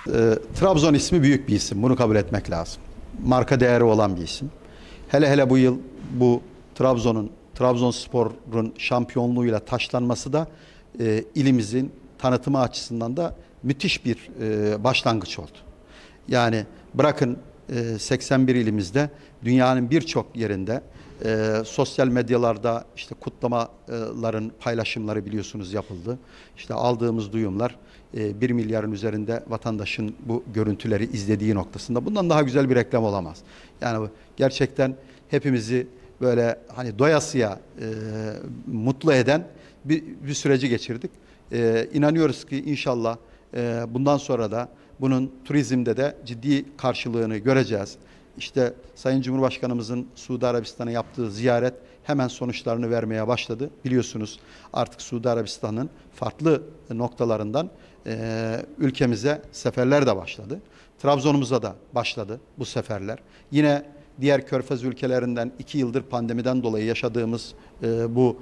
Trabzon ismi büyük bir isim. Bunu kabul etmek lazım. Marka değeri olan bir isim. Hele hele bu yıl bu Trabzonspor'un şampiyonluğuyla taçlanması da ilimizin tanıtımı açısından da müthiş bir başlangıç oldu. Yani bırakın 81 ilimizde dünyanın birçok yerinde sosyal medyalarda işte kutlamaların paylaşımları biliyorsunuz yapıldı. İşte aldığımız duyumlar 1 milyarın üzerinde vatandaşın bu görüntüleri izlediği noktasında. Bundan daha güzel bir reklam olamaz. Yani gerçekten hepimizi böyle hani doyasıya mutlu eden bir süreci geçirdik. İnanıyoruz ki inşallah bundan sonra da bunun turizmde de ciddi karşılığını göreceğiz. İşte Sayın Cumhurbaşkanımızın Suudi Arabistan'a yaptığı ziyaret hemen sonuçlarını vermeye başladı. Biliyorsunuz artık Suudi Arabistan'ın farklı noktalarından ülkemize seferler de başladı. Trabzon'umuza da başladı bu seferler. Yine diğer Körfez ülkelerinden 2 yıldır pandemiden dolayı yaşadığımız bu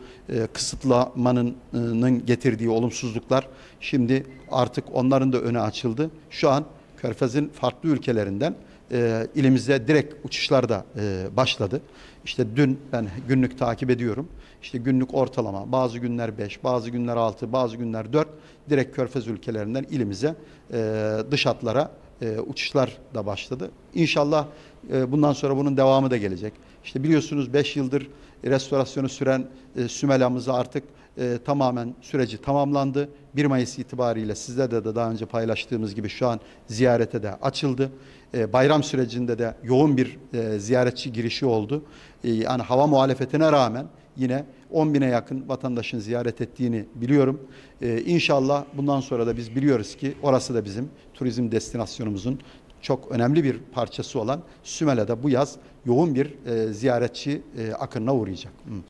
kısıtlamanın getirdiği olumsuzluklar şimdi artık onların da önü açıldı. Şu an Körfez'in farklı ülkelerinden ilimize direkt uçuşlar da başladı. İşte dün ben günlük takip ediyorum. İşte günlük ortalama bazı günler 5, bazı günler 6, bazı günler 4 direkt Körfez ülkelerinden ilimize dış hatlara uçuşlar da başladı. İnşallah bundan sonra bunun devamı da gelecek. İşte biliyorsunuz 5 yıldır restorasyonu süren Sümela'mızı artık tamamen süreci tamamlandı. 1 Mayıs itibariyle sizlerle de daha önce paylaştığımız gibi şu an ziyarete de açıldı. Bayram sürecinde de yoğun bir ziyaretçi girişi oldu. Yani hava muhalefetine rağmen yine 10.000'e yakın vatandaşın ziyaret ettiğini biliyorum. İnşallah bundan sonra da biz biliyoruz ki orası da bizim turizm destinasyonumuzun çok önemli bir parçası olan Sümela'da bu yaz yoğun bir ziyaretçi akınına uğrayacak.